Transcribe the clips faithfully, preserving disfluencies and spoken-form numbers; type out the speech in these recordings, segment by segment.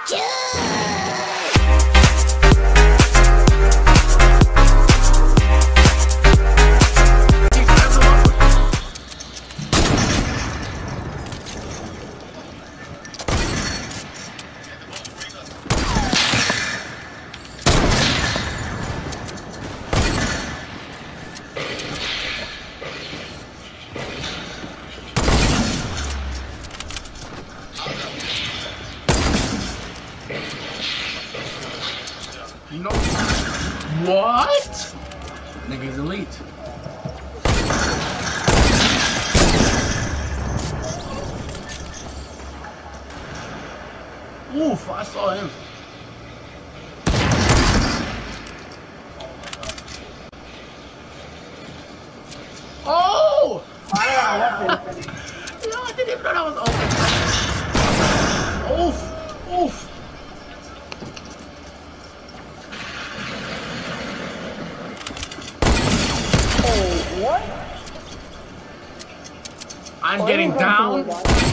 No. What? Nigga's elite. Oof, I saw him. Oh! Yo, I didn't even know that was open. Oof, oof. What? I'm getting down.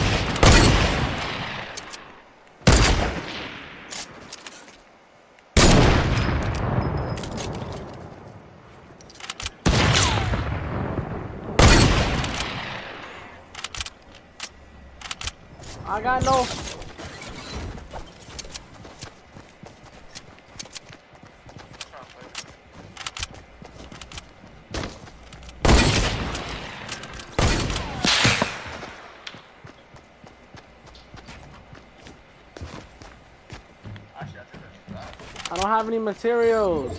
I got no. I don't have any materials.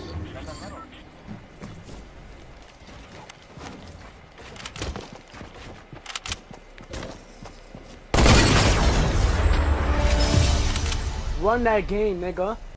Run that game, nigga.